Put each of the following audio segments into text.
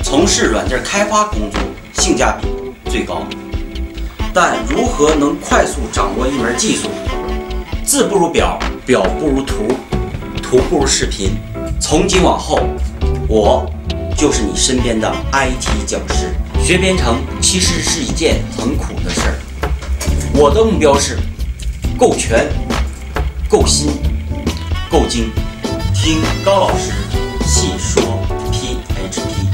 从事软件开发工作性价比最高。但如何能快速掌握一门技术？字不如表，表不如图，图不如视频。从今往后，我就是你身边的 IT 讲师。学编程其实是一件很苦的事儿。我的目标是够全、够新、够精。听高老师细说 PHP。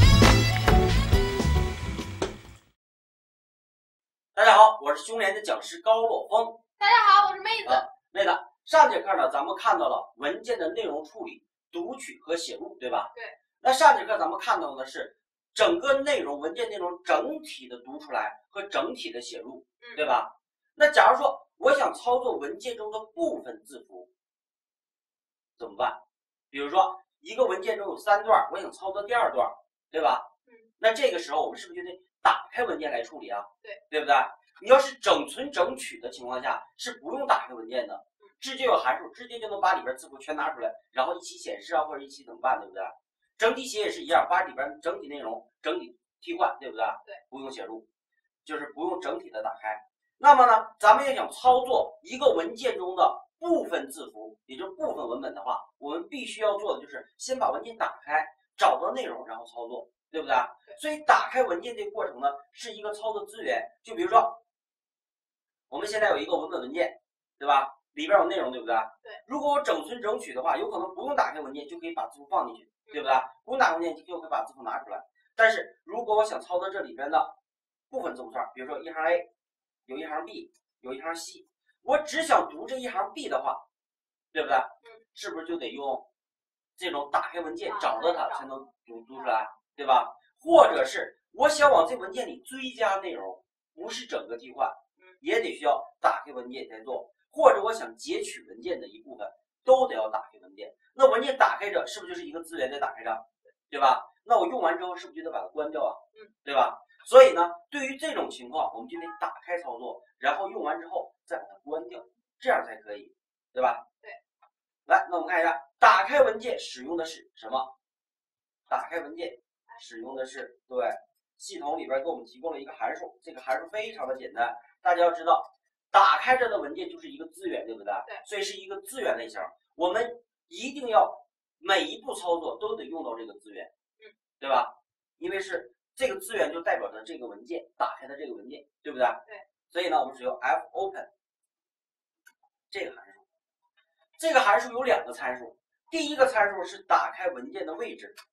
大家好，我是熊联的讲师高洛峰。 大家好，我是妹子。 妹子，上节课呢，咱们看到了文件的内容处理、读取和写入，对吧？ 对。 那上节课咱们看到的是整个内容、文件内容整体的读出来和整体的写入，对吧？那假如说我想操作文件中的部分字符，怎么办？比如说一个文件中有3段，我想操作第2段，对吧？那这个时候我们是不是就得打开文件来处理啊？对不对？你要是整存整取的情况下，是不用打开文件的，直接有函数，直接就能把里边字符全拿出来，然后一起显示啊，或者一起怎么办，对不对？整体写也是一样，把里边整体内容整体替换，对不对？ 对， 不用写入，就是不用整体的打开。那么呢，咱们要想操作一个文件中的部分字符，也就是部分文本的话，我们必须要做的就是先把文件打开，找到内容，然后操作，对不对？所以打开文件这个过程呢，是一个操作资源。就比如说，我们现在有一个文本文件，对吧？里边有内容，对不对？ 对。 如果我整存整取的话，有可能不用打开文件就可以把字符放进去，对不对？不用打开文件就可以把字符拿出来。但是如果我想操作这里边的部分字符串，比如说一行 A， 有一行 B， 有一行 C， 我只想读这一行 B 的话，对不对？是不是就得用这种打开文件找到它才能读出来，对吧？或者是我想往这文件里追加内容，不是整个替换，也得需要打开文件才做。或者我想截取文件的一部分，都得要打开文件。那文件打开着，是不是就是一个资源在打开着，对吧？那我用完之后，是不是就得把它关掉啊？对吧？所以呢，对于这种情况，我们就得打开操作，然后用完之后再把它关掉，这样才可以，对吧？ 对。 来，那我们看一下，打开文件使用的是什么？打开文件使用的是，对，系统里边给我们提供了一个函数，这个函数非常的简单，大家要知道。打开着的文件就是一个资源，对不对？ 对， 所以是一个资源类型。我们一定要每一步操作都得用到这个资源，对吧？因为是这个资源就代表着这个文件打开的这个文件，对不对？ 对。 所以呢，我们使用 fopen 这个函数。这个函数有2个参数，第一个参数是打开文件的位置。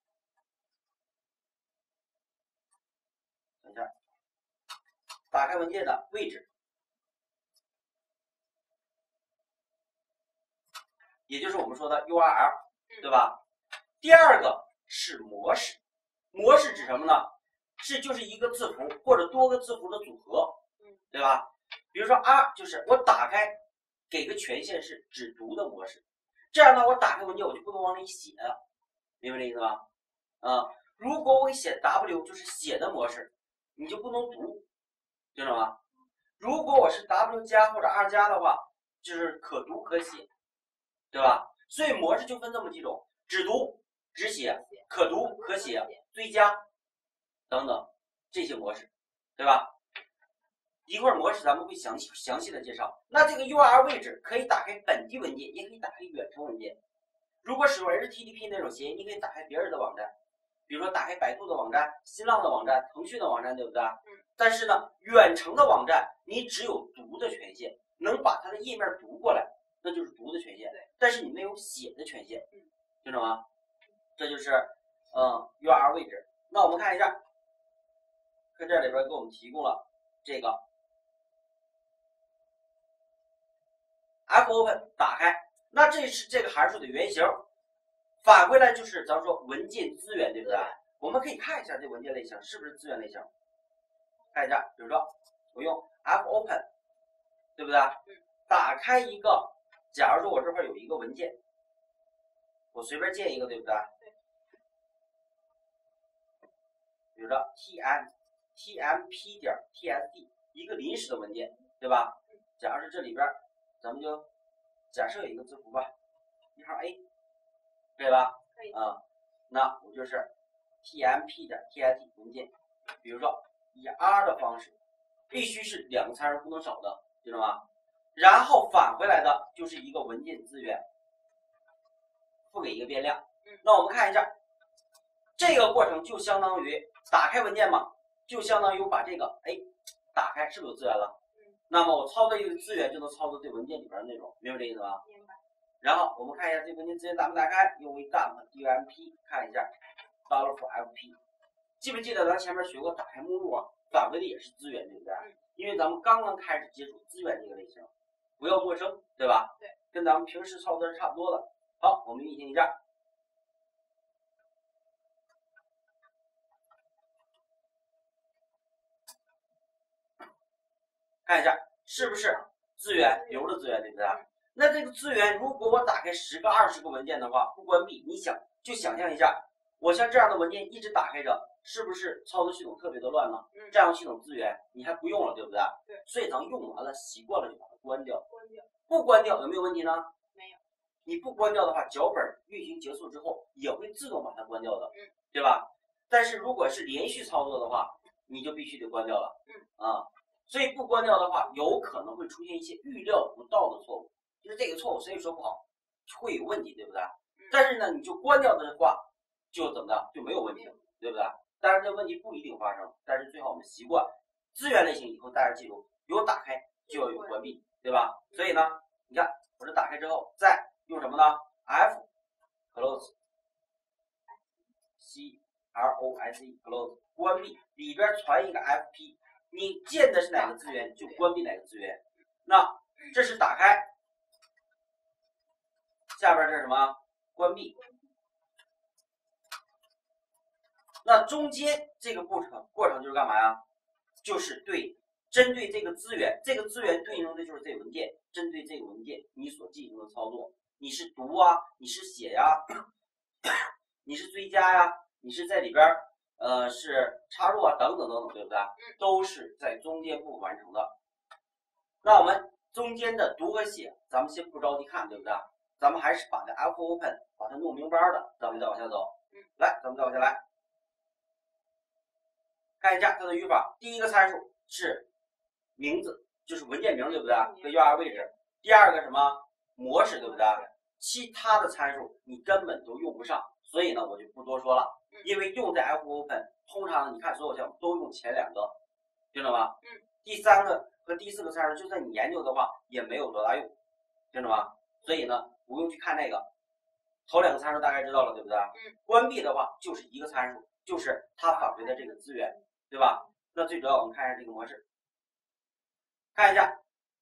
等一下，打开文件的位置。也就是我们说的 URL， 对吧？第2个是模式，模式指什么呢？就是一个字符或者多个字符的组合，对吧？比如说 R 就是我打开，给个权限是只读的模式，这样呢，我打开文件我就不能往里写了，明白这意思吧？如果我写 W 就是写的模式，你就不能读，知道吗？如果我是 W 加或者 R 加的话，就是可读可写。对吧？所以模式就分这么几种：只读、只写、可读、可写、追加等等这些模式，对吧？一会儿模式咱们会详细的介绍。那这个 URL 位置可以打开本地文件，也可以打开远程文件。如果使用 HTTP 那种协议，你可以打开别人的网站，比如说打开百度的网站、新浪的网站、腾讯的网站，对不对？但是呢，远程的网站你只有读的权限，能把它的页面读过来。那就是读的权限，但是你没有写的权限，听懂吗？这就是URL 位置。那我们看一下，课件里边给我们提供了这个 fopen 打开，那这是这个函数的原型，返回来就是咱们说文件资源，对不对？我们可以看一下这文件类型是不是资源类型，看一下，比如说我用 fopen， 对不对？打开一个。假如说我这块有一个文件，我随便建一个，对不对？比如说 tmp 点 tsd 一个临时的文件，对吧？假如是这里边，咱们就假设有一个字符吧，一行 A， 可以吧？可以。那我就是 tmp 点 tit 文件，比如说以 R 的方式，必须是2个参数不能少的，知道吗？然后返回来的就是一个文件资源，赋给一个变量。那我们看一下，这个过程就相当于打开文件嘛，就相当于我把这个打开，是不是有资源了？那么我操作一个资源就能操作这文件里边的内容，明白这意思吧？明白。然后我们看一下这文件资源打没打开，用 dump 看一下$fp， 记不记得咱前面学过打开目录啊？返回的也是资源，对不对？因为咱们刚刚开始接触资源这个类型，不要陌生，对吧？对，跟咱们平时操作是差不多的。好，我们运行一下。看一下是不是资源留的资源，对不对？那这个资源如果我打开10个、20个文件的话，不关闭，你想象一下，我像这样的文件一直打开着，是不是操作系统特别的乱呢？这样系统资源你还不用了，对不对？对。所以咱们用完了习惯了就把它关掉。不关掉有没有问题呢？没有。你不关掉的话，脚本运行结束之后也会自动把它关掉的，对吧？但是如果是连续操作的话，你就必须得关掉了。所以不关掉的话，有可能会出现一些预料不到的错误，就是这个错误谁也说不好，会有问题，对不对？但是呢，你就关掉的话，就怎么的就没有问题了，对不对？当然这问题不一定发生，但是最好我们习惯资源类型以后，大家记住有打开就要有关闭，对吧？所以呢，你看我这打开之后，再用什么呢 ？F close close 关闭，里边传一个 FP。你建的是哪个资源，就关闭哪个资源。那这是打开，下边这是什么？关闭。那中间这个过程就是干嘛呀？就是针对这个资源，这个资源对应的就是这个文件，针对这个文件你所进行的操作，你是读啊，你是写呀，你是追加呀，你是在里边是插入啊，等等等等，对不对？都是在中间部分完成的。那我们中间的读和写，咱们先不着急看，对不对？咱们还是把这 fopen 把它弄明白的，咱们再往下走。来，咱们再往下来，看一下它的语法。第一个参数是名字，就是文件名，对不对？和 URL 位置。第二个什么模式，对不对？其他的参数你根本都用不上，所以呢，我就不多说了。因为用在 fopen， 通常你看所有项目都用前2个，听懂吗？第3个和第4个参数，就算你研究的话，也没有多大用，听懂吗？所以呢，不用去看那个。头2个参数大概知道了，对不对？关闭的话就是一个参数，就是它返回的这个资源，对吧？那最主要我们看一下这个模式，看一下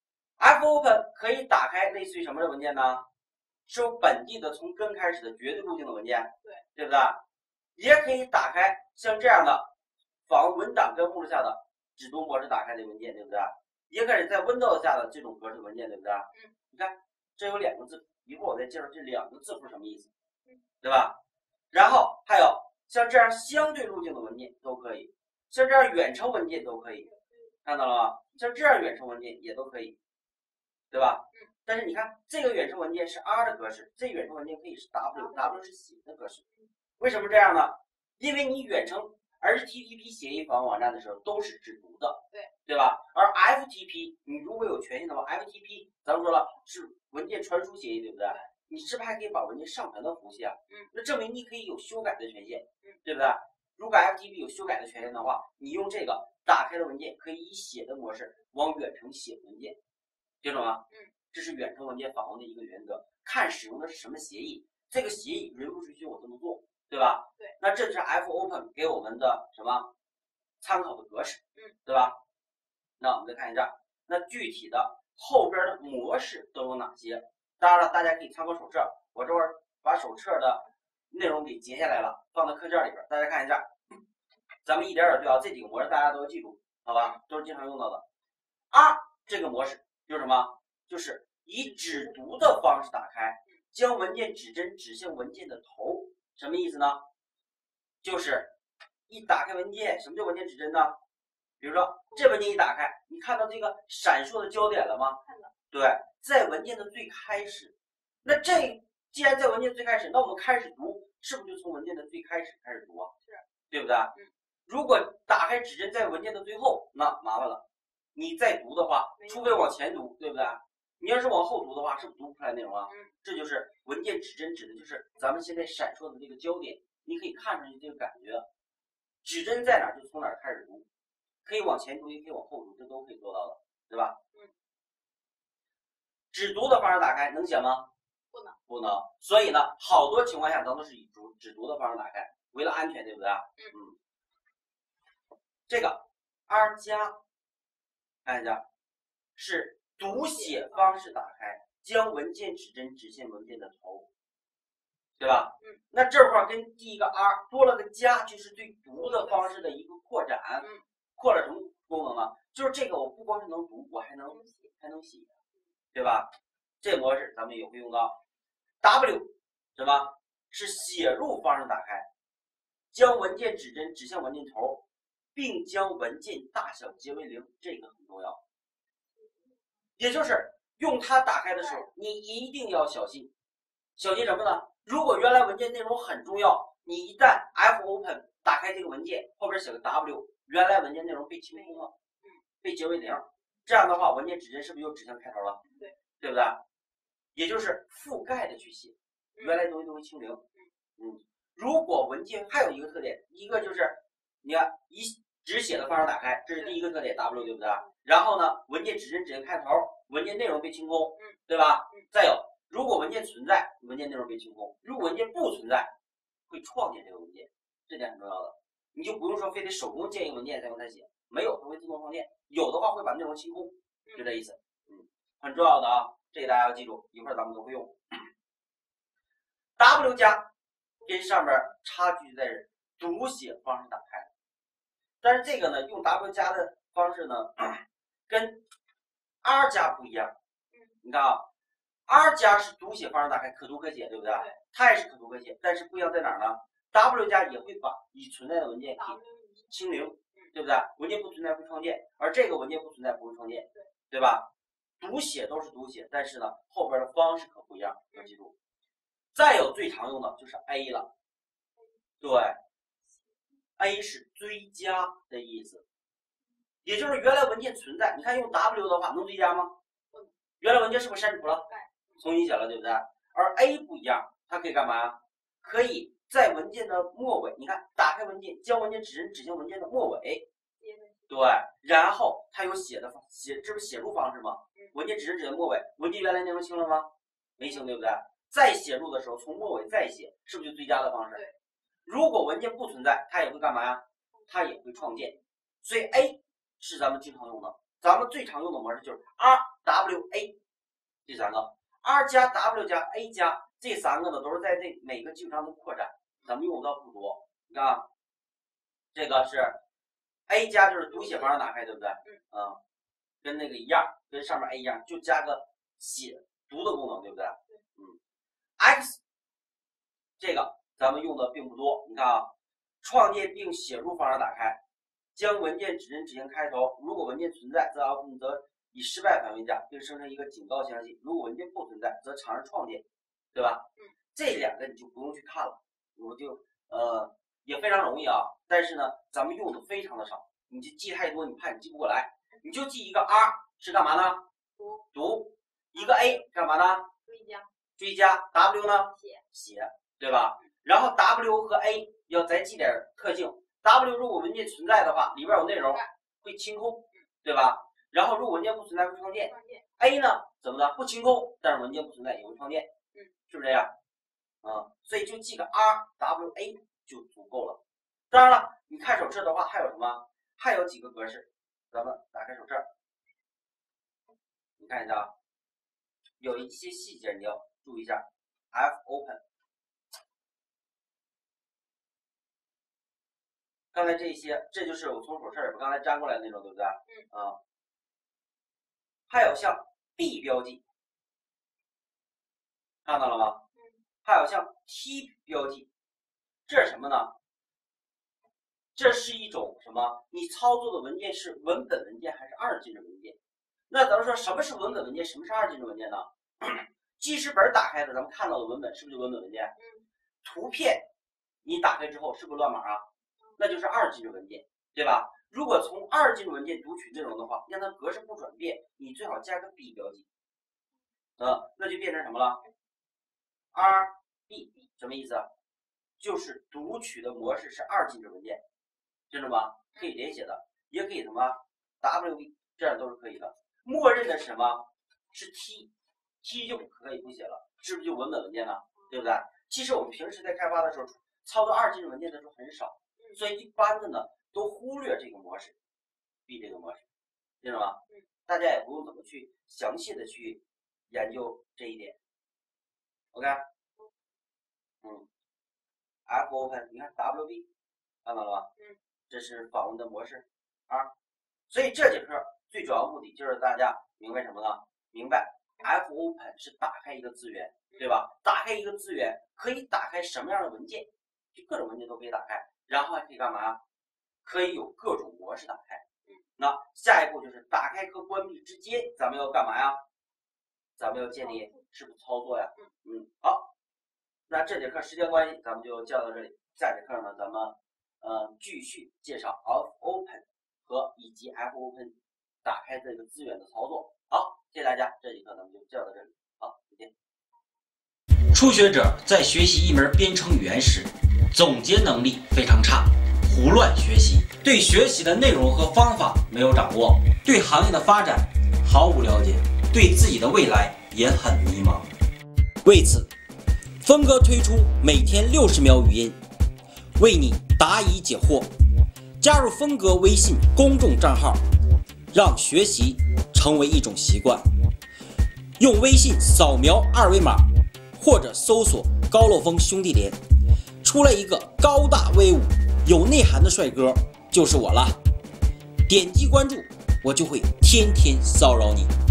fopen 可以打开类似于什么的文件呢？是有本地的从根开始的绝对路径的文件，对不对？也可以打开像这样的访问文档跟目录下的只读模式打开的文件，对不对？也可以在 Windows 下的这种格式文件，对不对？你看这有2个字，一会儿我再介绍这2个字符什么意思，对吧？然后还有像这样相对路径的文件都可以，像这样远程文件都可以，看到了吗？像这样远程文件也都可以，对吧？但是你看这个远程文件是 R 的格式，这远程文件可以是 W 是写的格式。为什么这样呢？因为你远程 HTTP 协议访问网站的时候都是只读的，对吧？而 FTP 你如果有权限的话 ，FTP 咱们说了是文件传输协议，对不对？你是不是还可以把文件上传到服务器啊？那证明你可以有修改的权限，对不对？如果 FTP 有修改的权限的话，你用这个打开的文件可以以写的模式往远程写文件，听懂吗？这是远程文件访问的一个原则，看使用的是什么协议，这个协议允不允许我这么做，对吧？那这是 fopen 给我们的什么参考的格式，对吧？那我们再看一下，那具体的后边的模式都有哪些？当然了，大家可以参考手册，我这会儿把手册的内容给截下来了，放到课件里边，大家看一下。咱们一点点对啊，这几个模式大家都要记住，好吧？都是经常用到的。R 这个模式就是什么？就是以只读的方式打开，将文件指针指向文件的头，什么意思呢？就是一打开文件，什么叫文件指针呢？比如说这文件一打开，你看到这个闪烁的焦点了吗？看到。对，在文件的最开始。那这既然在文件最开始，那我们开始读，是不是就从文件的最开始开始读啊？是。 对不对？如果打开指针在文件的最后，那麻烦了。你再读的话，除非往前读，对不对？你要是往后读的话，是不是读不出来内容啊？这就是文件指针指的就是咱们现在闪烁的这个焦点，你可以看出去这个感觉。指针在哪儿就从哪儿开始读，可以往前读，也可以往后读，这都可以做到的，对吧？只读的方式打开能写吗？不能。所以呢，好多情况下咱都是以只读的方式打开，为了安全，对不对？这个 R 加，看一下，是读写方式打开，将文件指针指向文件的头，对吧？那这块跟第一个 R 多了个加，就是对读的方式的一个扩展。扩了什么功能呢？就是这个我不光是能读，我还能写，对吧？这模式咱们也会用到。W 什么？是写入方式打开，将文件指针指向文件头，并将文件大小截为0，这个很重要。也就是用它打开的时候，你一定要小心。小心什么呢？如果原来文件内容很重要，你一旦 Fopen 打开这个文件，后边写个 W， 原来文件内容被清空了，被截为0，这样的话文件指针是不是又指向开头了？对不对？也就是覆盖的去写，原来东西都会清零。如果文件还有一个特点，一个就是你看以只写的方式打开，这是第一个特点 W， 对不对？然后呢，文件指针指向开头，文件内容被清空，对吧？再有，如果文件存在，文件内容被清空；如果文件不存在，会创建这个文件，这点很重要的。你就不用说非得手工建一个文件再用它写，没有它会自动创建，有的话会把内容清空，就这意思。很重要的啊，这个大家要记住，一会儿咱们都会用。W 加跟上面差距在读写方式打开，但是这个呢，用 W 加的方式呢，跟 R 加不一样。你看啊 ，R 加是读写方式打开，可读可写，对不对？它也是可读可写，但是不一样在哪儿呢 ？W 加也会把已存在的文件给清零，对不对？文件不存在会创建，而这个文件不存在不会创建，对吧？读写都是读写，但是呢，后边的方式可不一样，要记住。再有最常用的就是 A 了，对 ，A 是追加的意思，也就是原来文件存在，你看用 W 的话能追加吗？原来文件是不是删除了，重新写了，对不对？而 A 不一样，它可以干嘛？可以在文件的末尾，你看打开文件，将文件指针指向文件的末尾，对，然后它有写，这不是写入方式吗？文件指针指向末尾，文件原来内容清了吗？没清，对不对？再写入的时候，从末尾再写，是不是就最佳的方式？如果文件不存在，它也会干嘛呀？它也会创建。所以 A 是咱们经常用的，咱们最常用的模式就是 RWA 这3个 ，R 加 W 加 A 加这3个呢，都是在这每个基础上的扩展，咱们用到不多。你看，这个是 A 加就是读写方式打开，对不对？跟那个一样，跟上面 A 一样，就加个写读的功能，对不对？X 这个咱们用的并不多，你看啊，创建并写入方式打开，将文件指针指向开头，如果文件存在，则以失败返回价，并生成一个警告详细；如果文件不存在，则尝试创建，对吧？这2个你就不用去看了，我就也非常容易啊，但是呢，咱们用的非常的少，你就记太多，你怕你记不过来，你就记一个 R 是干嘛呢？读，一个 A 干嘛呢？追加 W 呢？写，对吧？然后 W 和 A 要再记点特性。W 如果文件存在的话，里边有内容会清空，对吧？然后如果文件不存在会创建。A 呢怎么的？不清空，但是文件不存在也会创建，是不是这样？所以就记个 RWA 就足够了。当然了，你看手册的话还有什么？还有几个格式，咱们打开手册，你看一下啊，有一些细节你要注意一下。Fopen， 刚才这些，这就是我从手册里边刚才粘过来的那种，对不对？还有像 B 标记，看到了吗？还有像 T 标记，这是什么呢？这是一种什么？你操作的文件是文本文件还是2进制文件？那咱们说什么是文本文件，什么是2进制文件呢？记事本打开的，咱们看到的文本是不是就文本文件？图片你打开之后是不是乱码啊？ 那就是2进制文件，对吧？如果从2进制文件读取内容的话，让它格式不转变，你最好加个 B 标记，那就变成什么了 ？RB 什么意思啊？就是读取的模式是2进制文件，知道吗？可以连写的，也可以什么 WV， 这样都是可以的。默认的是什么？是 T 就可以不写了，是不是就文本文件了？对不对？其实我们平时在开发的时候，操作2进制文件的时候很少，所以一般的呢都忽略这个模式 ，B 这个模式，知道吗？大家也不用怎么去详细的去研究这一点。OK， fopen， 你看 WB 看到了吧？这是访问的模式啊。所以这节课最主要目的就是大家明白什么呢？明白 fopen 是打开一个资源，对吧？打开一个资源可以打开什么样的文件？就各种文件都可以打开，然后还可以干嘛？可以有各种模式打开。那下一步就是打开和关闭之间，咱们要干嘛呀？咱们要建立是不是操作呀？好，那这节课时间关系，咱们就教到这里。下节课呢，咱们继续介绍 fopen 和以及 fopen 打开这个资源的操作。好，谢谢大家，这节课咱们就教到这里。好，再见。 初学者在学习一门编程语言时，总结能力非常差，胡乱学习，对学习的内容和方法没有掌握，对行业的发展毫无了解，对自己的未来也很迷茫。为此，峰哥推出每天60秒语音，为你答疑解惑。加入峰哥微信公众账号，让学习成为一种习惯。用微信扫描2维码，或者搜索高漏峰兄弟连，出来一个高大威武、有内涵的帅哥，就是我了。点击关注，我就会天天骚扰你。